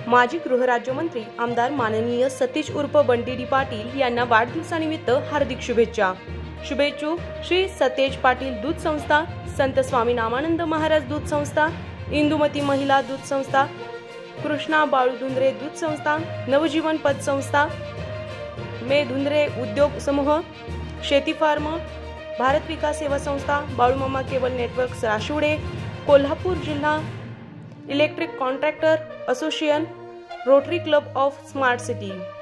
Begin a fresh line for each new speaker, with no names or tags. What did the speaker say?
माजी गृहराज्यमंत्री आमदार माननीय सतीश उर्फ बंटी डी पाटील यांना वाढदिवसानिमित्त हार्दिक शुभेच्छा। शुभेच्छुक श्री सतेज पाटील दूध संस्था, संत स्वामी नामानंद महाराज दूध संस्था, इंदुमती महिला दूध संस्था, कृष्णा बाळू धुंद्रे दूध संस्था, नवजीवन पत संस्था, मे धुंद्रे उद्योग समूह, शेती form, Bharat Vikas Seva Sanstha, Balumama cable network Rashivade, Kolhapur जिल्हा electric contractor association, rotary club of smart city.